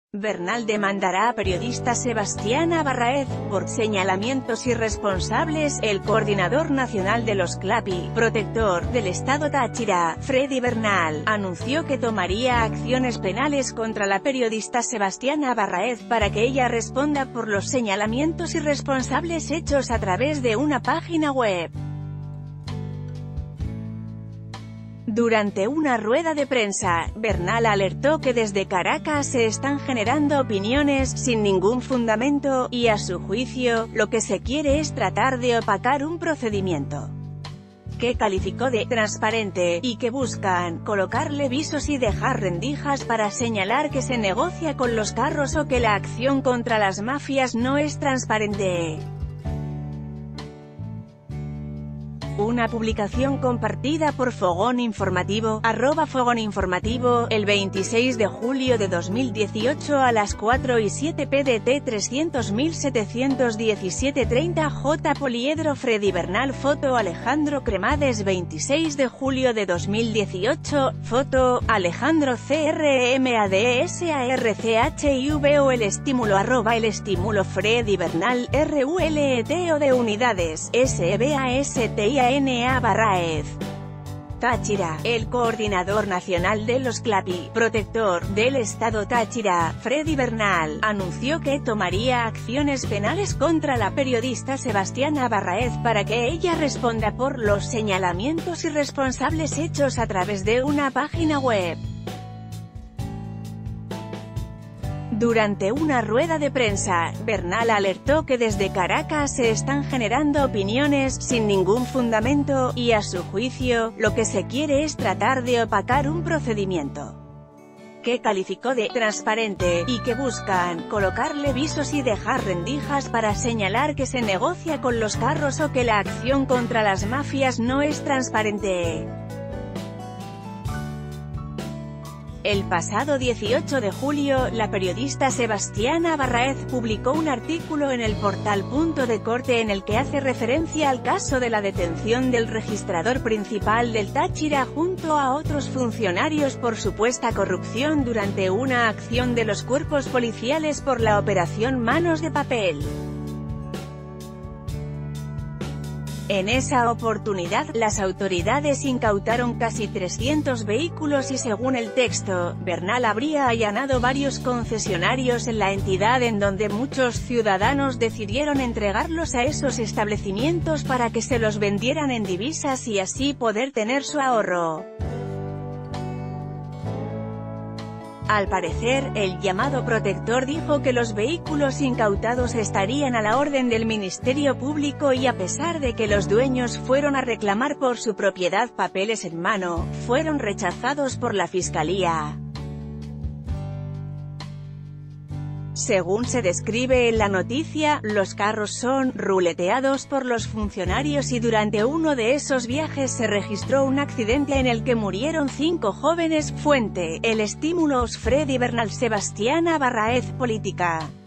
Bernal demandará a periodista Sebastián Abarraez por señalamientos irresponsables. El coordinador nacional de los CLAPI, protector del Estado Táchira, Freddy Bernal, anunció que tomaría acciones penales contra la periodista Sebastián Abarraez para que ella responda por los señalamientos irresponsables hechos a través de una página web. Durante una rueda de prensa, Bernal alertó que desde Caracas se están generando opiniones sin ningún fundamento, y a su juicio, lo que se quiere es tratar de opacar un procedimiento que calificó de transparente, y que buscan colocarle visos y dejar rendijas para señalar que se negocia con los carros o que la acción contra las mafias no es transparente. Una publicación compartida por Fogón Informativo, @Fogón el 26 de julio de 2018 a las 4:07 pdt 300.717:30 J. Poliedro Freddy Bernal. Foto Alejandro Cremades. 26 de julio de 2018, foto, Alejandro CRMADSARCHIV. El estímulo @el estímulo Freddy Bernal, RULET o de unidades, SBASTIA Abarraez. Táchira. El coordinador nacional de los CLAPI, protector del Estado Táchira, Freddy Bernal, anunció que tomaría acciones penales contra la periodista Sebastián Abarraez para que ella responda por los señalamientos irresponsables hechos a través de una página web. Durante una rueda de prensa, Bernal alertó que desde Caracas se están generando opiniones sin ningún fundamento, y a su juicio, lo que se quiere es tratar de opacar un procedimiento que calificó de transparente, y que buscan colocarle visos y dejar rendijas para señalar que se negocia con los carros o que la acción contra las mafias no es transparente. El pasado 18 de julio, la periodista Sebastián Abarraez publicó un artículo en el portal Punto de Corte en el que hace referencia al caso de la detención del registrador principal del Táchira junto a otros funcionarios por supuesta corrupción durante una acción de los cuerpos policiales por la operación Manos de Papel. En esa oportunidad, las autoridades incautaron casi 300 vehículos y según el texto, Bernal habría allanado varios concesionarios en la entidad en donde muchos ciudadanos decidieron entregarlos a esos establecimientos para que se los vendieran en divisas y así poder tener su ahorro. Al parecer, el llamado protector dijo que los vehículos incautados estarían a la orden del Ministerio Público y a pesar de que los dueños fueron a reclamar por su propiedad papeles en mano, fueron rechazados por la Fiscalía. Según se describe en la noticia, los carros son ruleteados por los funcionarios y durante uno de esos viajes se registró un accidente en el que murieron 5 jóvenes. Fuente: El Estímulo. Freddy Bernal. Sebastián Abarraez. Política.